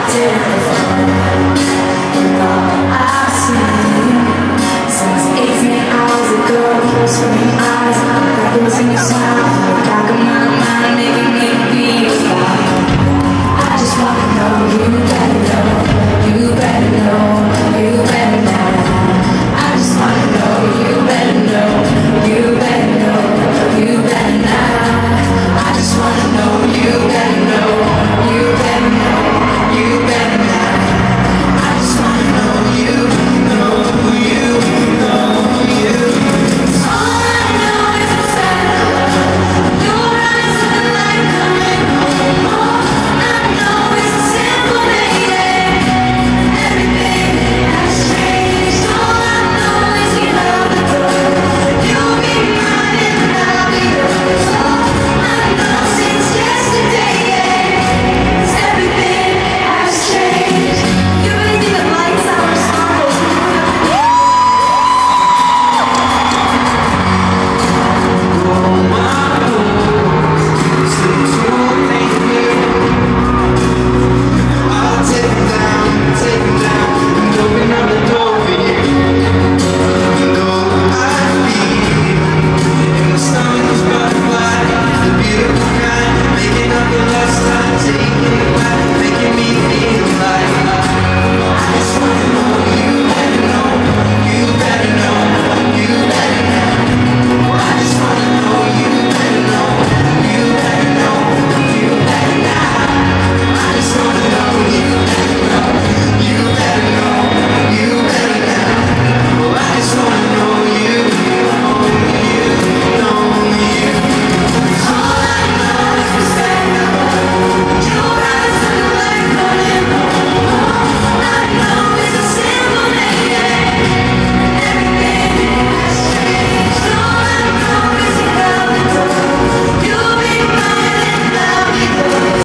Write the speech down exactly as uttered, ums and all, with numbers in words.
did it before. And all I've seen since eighteen hours ago, screaming eyes, echoes in your sound, in the back of my mind, making me feel